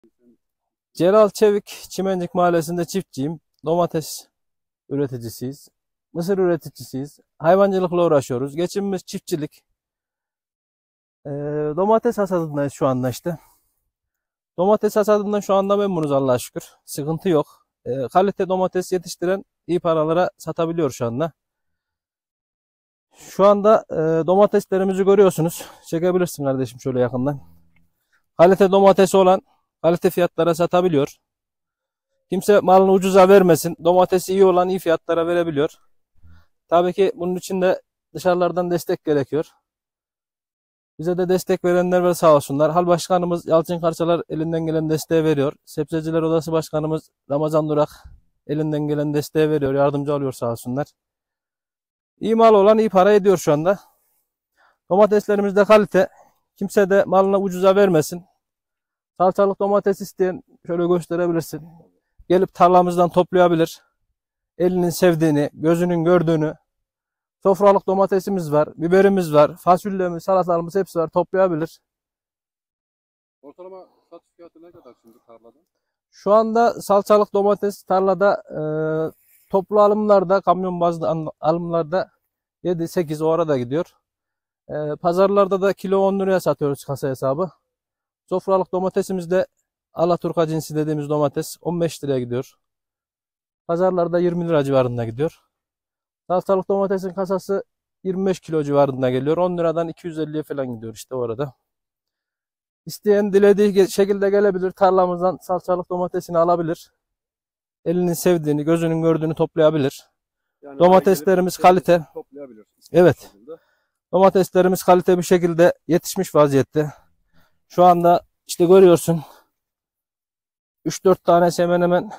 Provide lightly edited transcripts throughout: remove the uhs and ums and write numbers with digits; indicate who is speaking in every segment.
Speaker 1: Celal Çevik, Çimencik Mahallesi'nde çiftçiyim. Domates üreticisiyiz. Mısır üreticisiyiz. Hayvancılıkla uğraşıyoruz. Geçimimiz çiftçilik. Ee, Domates hasadındayız şu anda işte. Domates hasadından şu anda memnunuz Allah'a şükür. Sıkıntı yok. Kalite domates yetiştiren iyi paralara satabiliyor şu anda. Şu anda domateslerimizi görüyorsunuz. Çekebilirsin kardeşim şöyle yakından. Kalite domatesi olan kalite fiyatlara satabiliyor. Kimse malını ucuza vermesin. Domatesi iyi olan iyi fiyatlara verebiliyor. Tabii ki bunun için de dışarılardan destek gerekiyor. Bize de destek verenler var sağ olsunlar. Hal Başkanımız Yalçın Karçalar elinden gelen desteği veriyor. Sebzeciler Odası Başkanımız Ramazan Durak elinden gelen desteği veriyor. Yardımcı oluyor sağ olsunlar. İyi mal olan iyi para ediyor şu anda. Domateslerimiz de kalite. Kimse de malına ucuza vermesin. Salçalık domates isteyen şöyle gösterebilirsin. Gelip tarlamızdan toplayabilir. Elinin sevdiğini, gözünün gördüğünü. Sofralık domatesimiz var, biberimiz var, fasulyemiz, salatalığımız hepsi var. Toplayabilir.
Speaker 2: Ortalama satış fiyatı ne kadar şimdi tarlada?
Speaker 1: Şu anda salçalık domates tarlada toplu alımlarda, kamyon bazlı alımlarda 7-8 o arada gidiyor. Pazarlarda da kilo 10 liraya satıyoruz kasa hesabı. Sofralık domatesimiz de Alaturka cinsi dediğimiz domates 15 liraya gidiyor. Pazarlarda 20 lira civarında gidiyor. Salçalık domatesin kasası 25 kilo civarında geliyor. 10 liradan 250'ye falan gidiyor işte orada. İsteyen dilediği şekilde gelebilir. Tarlamızdan salçalık domatesini alabilir. Elinin sevdiğini, gözünün gördüğünü toplayabilir.
Speaker 2: Yani
Speaker 1: Domateslerimiz kalite.
Speaker 2: Toplayabilir.
Speaker 1: Evet. Domateslerimiz kalite bir şekilde yetişmiş vaziyette. Şu anda işte görüyorsun 3-4 tane hemen hemen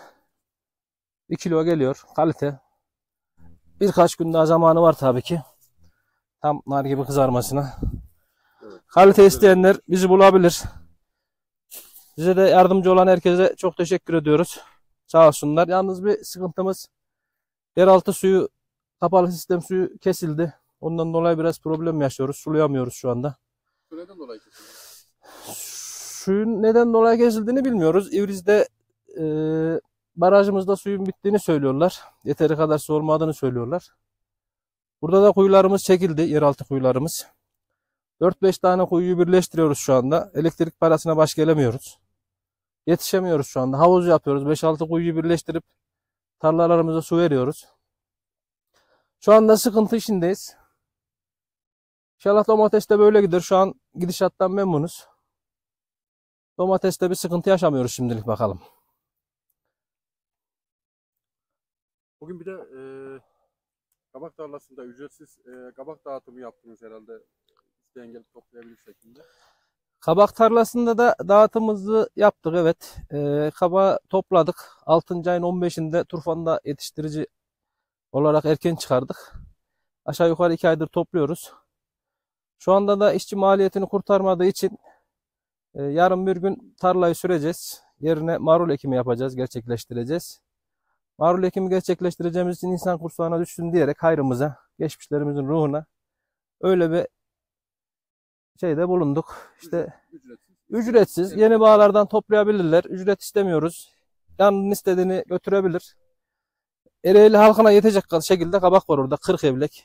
Speaker 1: 1 kilo geliyor. Kalite. Birkaç gün daha zamanı var tabii ki. Tam nar gibi kızarmasına.
Speaker 2: Evet.
Speaker 1: Kalite isteyenler bizi bulabilir. Bize de yardımcı olan herkese çok teşekkür ediyoruz. Sağ olsunlar. Yalnız bir sıkıntımız, yeraltı suyu, kapalı sistem suyu kesildi. Ondan dolayı biraz problem yaşıyoruz. Sulayamıyoruz şu anda.
Speaker 2: Su neden dolayı kesildi?
Speaker 1: Suyun neden dolayı kesildiğini bilmiyoruz. İvriz'de barajımızda suyun bittiğini söylüyorlar. Yeteri kadar su olmadığını söylüyorlar. Burada da kuyularımız çekildi. Yeraltı kuyularımız. 4-5 tane kuyuyu birleştiriyoruz şu anda. Elektrik parasına baş gelemiyoruz. Yetişemiyoruz şu anda. Havuz yapıyoruz. 5-6 kuyuyu birleştirip tarlalarımıza su veriyoruz. Şu anda sıkıntı içindeyiz. İnşallah domates de böyle gider. Şu an gidişattan memnunuz. Domateste bir sıkıntı yaşamıyoruz şimdilik bakalım.
Speaker 2: Bugün bir de kabak tarlasında ücretsiz kabak dağıtımı yaptınız herhalde. İsteyen gelip toplayabilir şekilde.
Speaker 1: Kabak tarlasında da dağıtımımızı yaptık evet. Kabağı topladık. 6. ayın 15'inde Turfan'da yetiştirici olarak erken çıkardık. Aşağı yukarı 2 aydır topluyoruz. Şu anda da işçi maliyetini kurtarmadığı için yarın bir gün tarlayı süreceğiz. Yerine marul ekimi yapacağız, gerçekleştireceğiz. Marul ekimi gerçekleştireceğimiz için insan kursağına düşsün diyerek hayrımıza, geçmişlerimizin ruhuna öyle bir şeyde bulunduk. İşte ücretsiz yeni bağlardan toplayabilirler. Ücret istemiyoruz. Yanının istediğini götürebilir. Ereğli halkına yetecek şekilde kabak var orada. 40 evlek.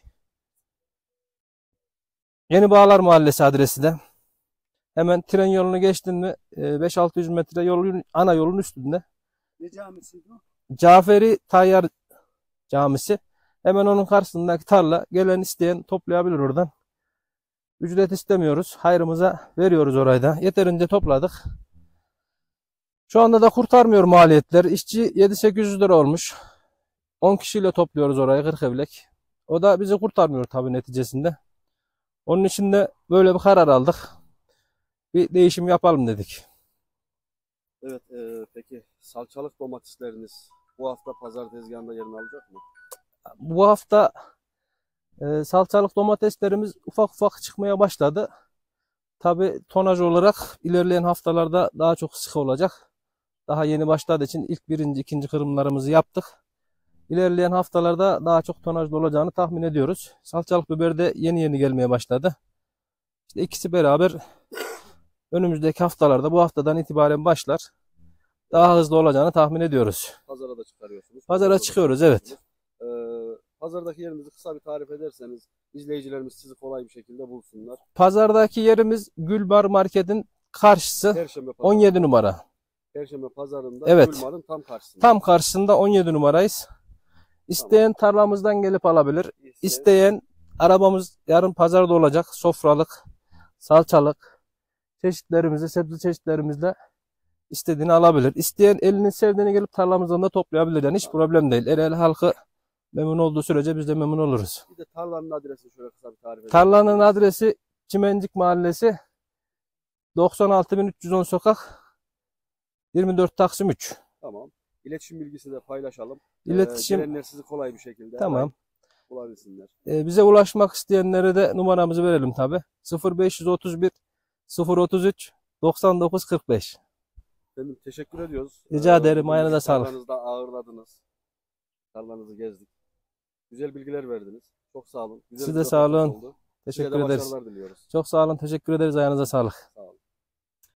Speaker 1: Yeni Bağlar Mahallesi adresi de. Hemen tren yolunu geçtin mi 5-600 metre yolun, ana yolun üstünde.
Speaker 2: Ne camisi bu?
Speaker 1: Caferi Tayyar Camisi. Hemen onun karşısındaki tarla. Gelen isteyen toplayabilir oradan. Ücret istemiyoruz. Hayrımıza veriyoruz orayı da. Yeterince topladık. Şu anda da kurtarmıyor maliyetler. İşçi 7-800 lira olmuş. 10 kişiyle topluyoruz orayı 40 evlek. O da bizi kurtarmıyor tabii neticesinde. Onun için de böyle bir karar aldık. Bir değişim yapalım dedik.
Speaker 2: Evet, peki salçalık domatesleriniz bu hafta pazar tezgahında yerini alacak mı?
Speaker 1: Bu hafta salçalık domateslerimiz ufak ufak çıkmaya başladı. Tabii tonaj olarak ilerleyen haftalarda daha çok sık olacak. Daha yeni başladığı için ilk birinci, ikinci kırımlarımızı yaptık. İlerleyen haftalarda daha çok tonajlı olacağını tahmin ediyoruz. Salçalık biber de yeni yeni gelmeye başladı. İşte ikisi beraber önümüzdeki haftalarda bu haftadan itibaren başlar. daha hızlı olacağını tahmin ediyoruz.
Speaker 2: Pazara da çıkarıyorsunuz.
Speaker 1: Pazara çıkıyoruz, evet.
Speaker 2: Pazardaki yerinizi kısa bir tarif ederseniz izleyicilerimiz sizi kolay bir şekilde bulsunlar.
Speaker 1: Pazardaki yerimiz Gülbar Market'in karşısı,
Speaker 2: Perşembe pazarı.
Speaker 1: 17 numara.
Speaker 2: Perşembe pazarında
Speaker 1: Evet.
Speaker 2: Gülmar'ın tam karşısında.
Speaker 1: Tam karşısında 17 numarayız. İsteyen tarlamızdan gelip alabilir. İsteyen arabamız yarın pazarda olacak. Sofralık, salçalık çeşitlerimizi, sebze çeşitlerimizle istediğini alabilir. İsteyen elinin sevdiğini gelip tarlamızdan da toplayabilir. Yani hiç problem değil. Ereğli halkı memnun olduğu sürece biz de memnun oluruz.
Speaker 2: Bir de tarlanın adresini şöyle kısa bir tarif edelim.
Speaker 1: Tarlanın adresi Çimencik Mahallesi, 96.310 sokak, 24 Taksim 3.
Speaker 2: Tamam. İletişim bilgisini de paylaşalım.
Speaker 1: İletişim,
Speaker 2: Gelenler sizi kolay bir şekilde
Speaker 1: tamam.
Speaker 2: bulabilsinler.
Speaker 1: Bize ulaşmak isteyenlere de numaramızı verelim tabi. 0531 033 99 45.
Speaker 2: Efendim teşekkür ediyoruz.
Speaker 1: Rica ederim.
Speaker 2: Bugün
Speaker 1: Ayağınıza
Speaker 2: bizi
Speaker 1: sağlık.
Speaker 2: Tarlanızda ağırladınız. Tarlanızı gezdik. Güzel bilgiler verdiniz. Çok sağ olun. Güzel
Speaker 1: Siz
Speaker 2: bir
Speaker 1: de sağ
Speaker 2: röportaj
Speaker 1: olun.
Speaker 2: oldu. Size
Speaker 1: Teşekkür
Speaker 2: de
Speaker 1: ederiz.
Speaker 2: başarılar diliyoruz.
Speaker 1: Çok sağ olun. Teşekkür ederiz. Ayağınıza sağlık.